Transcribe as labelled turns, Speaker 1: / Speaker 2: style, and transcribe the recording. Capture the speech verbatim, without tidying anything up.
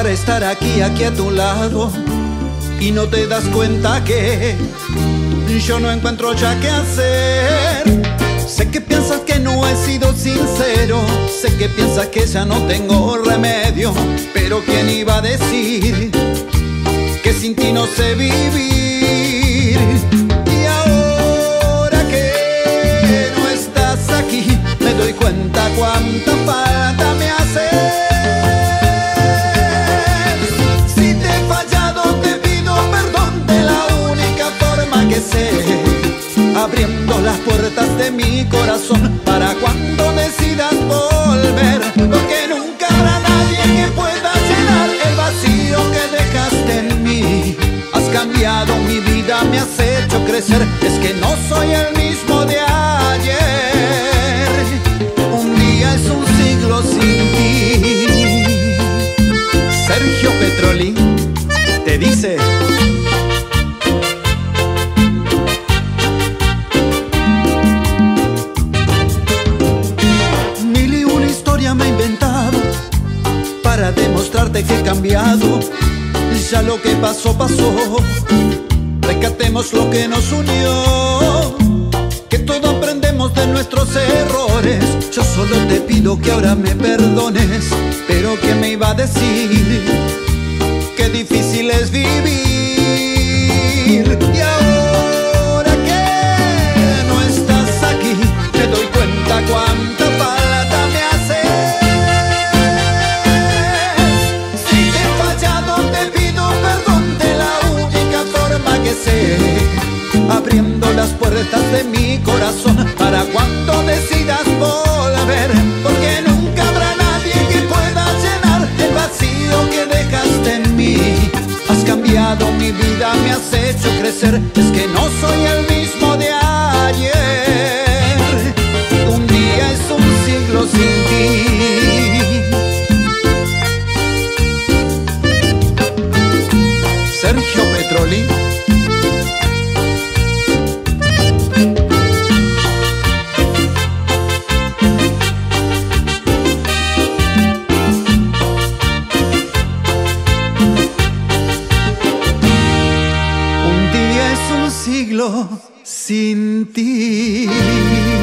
Speaker 1: para estar aquí, aquí a tu lado, y no te das cuenta que yo no encuentro ya qué hacer. Sé que piensas que no he sido sincero, sé que piensas que ya no tengo remedio, pero ¿quién iba a decir que sin ti no sé vivir? Y ahora que no estás aquí, me doy cuenta cuánta falta me haces. Si te he fallado te pido perdón de la única forma que sé, abriendo las puertas de mi corazón para cuando decidas volver, porque nunca habrá nadie que pueda llenar el vacío que dejaste en mí. Has cambiado mi vida, me has hecho crecer, es que no soy el mismo de ayer. Un día es un siglo sin ti. Sergio Petroli te dice: mil y una historia me he inventado para demostrarte que he cambiado. Ya lo que pasó, pasó. Rescatemos lo que nos unió, que todo aprendemos de nuestros errores. Yo solo te pido que ahora me perdones, pero ¿quién me iba a decir qué difícil es vivir? Y ahora que no estás aquí, me doy cuenta cuánta falta me hace. Si te he fallado te pido perdón de la única forma que sé, abriendo las puertas de mi corazón para cuando decidas volver, porque nunca habrá nadie que pueda llenar el vacío que dejaste en mí. Has cambiado mi vida, me has hecho crecer, es que no soy el mismo de ayer. Un día es un siglo sin ti. Sergio Petroli. Un día es un siglo sin ti.